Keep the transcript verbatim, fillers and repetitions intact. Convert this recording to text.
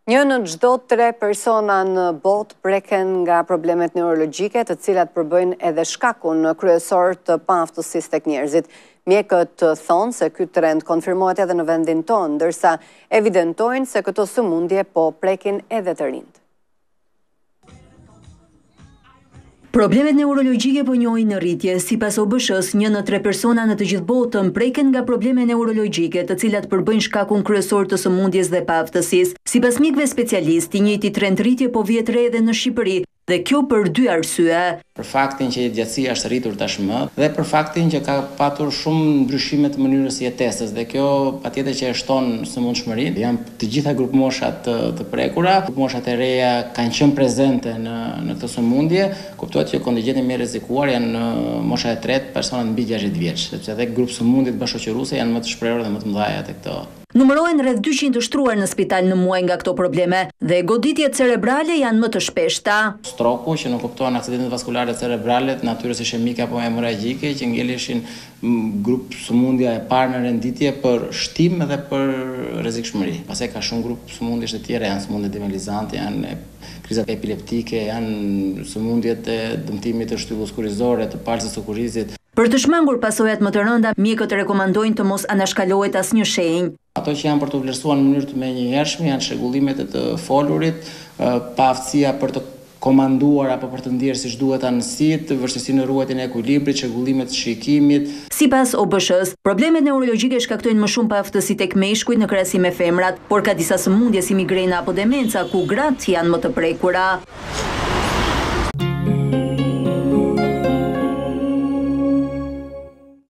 Një në çdo tre persona në botë preken nga problemet neurologjike, të cilat përbëjnë edhe shkakun kryesor të paaftësisë tek njerëzit. Mjekët thonë se ky trend konfirmohet edhe në vendin tonë, ndërsa evidentojnë se këto sëmundje po prekin edhe të rinjt. Problemet neurologjike po njohin në rritje. Sipas O B Sh-s, një në tre persona në të gjithë botën preken nga probleme neurologjike, të cilat përbëjnë shkakun kryesor të sëmundjes dhe paaftësisë. Sipas mjekëve specialistë, i njëjti trend rritje po vjet re edhe në Shqipëri, dhe kjo për dy arsye. Për faktin që jetësia është rritur tashmë dhe për faktin që ka patur shumë ndryshime të mënyrës jetesës, dhe kjo patjetër që e shton sëmundshmërinë. Janë të gjitha grup moshat të, të prekura, grup moshat e reja kanë qenë prezente në në këtë sëmundje. Kuptohet që kontingjenti më i rrezikuar janë në mosha e tretë, personat mbi gjashtëdhjetë vjeç, sepse edhe grup sëmundjet bashkëqyruse janë më të shprehur dhe më të mëdha te këto. Numërohen rreth dyqind të shtruar në spital në muaj nga këto probleme dhe goditjet cerebrale janë më të shpeshta. Stroku, që nuk kuptohen aksidentet vaskulare cerebrale të natyrës ishemike apo hemorragjike, që ngeleshin grup sëmundja e parë në renditje për shtim dhe për rrezikshmëri. Pastaj ka shumë grup sëmundjesh të tjera, janë sëmundje demoralizante, janë krizat epileptike, janë sëmundjet e dëmtimit të shtyllës kurrizore, të palsës së kurrizit. Për të shmangur pasojat më të rënda, mjekët rekomandojnë të mos anashkalohet asnjë shenjë. Ato që janë për të vlerësuar në mënyrë të menjëhershme janë shregullimet e të folurit, paaftësia për të komanduar apo për të ndier siç duhet anësitë, vështirësinë në ruajtjen e ekuilibrit, çrregullimet të shikimit. Sipas O B Sh-s, problemet neurologjike shkaktojnë më shumë paaftësi tek meshkujt në krahasim me femrat, por ka disa sëmundje si migrena apo demenca ku gratë janë më të prekura.